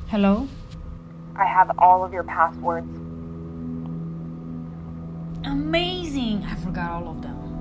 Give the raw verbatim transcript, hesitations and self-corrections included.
Hello? I have all of your passwords. Amazing! I forgot all of them.